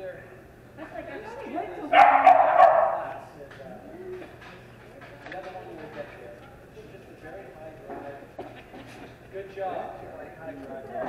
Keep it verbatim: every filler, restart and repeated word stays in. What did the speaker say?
there. That's like, I gotta wait till. Class, and, uh, the other one will get there. It's just a very high drive. Good job. Very high drive.